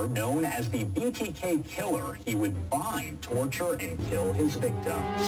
Raider, known as the BTK Killer, he would bind, torture, and kill his victims.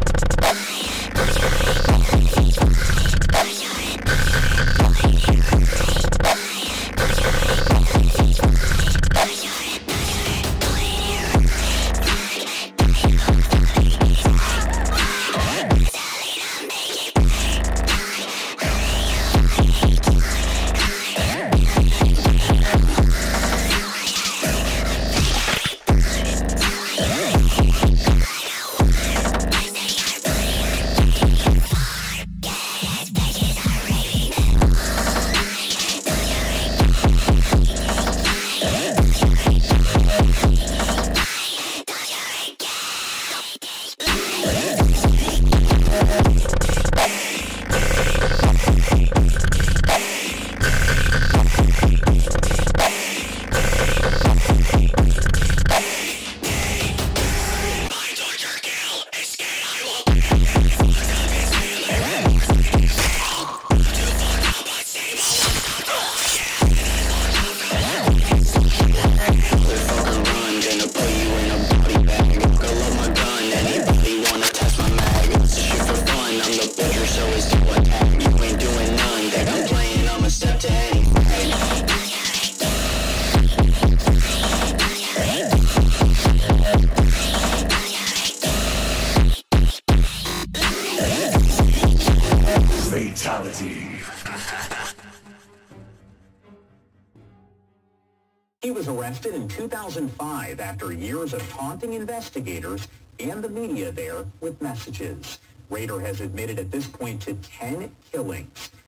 He was arrested in 2005 after years of taunting investigators and the media there with messages. Raider has admitted at this point to 10 killings.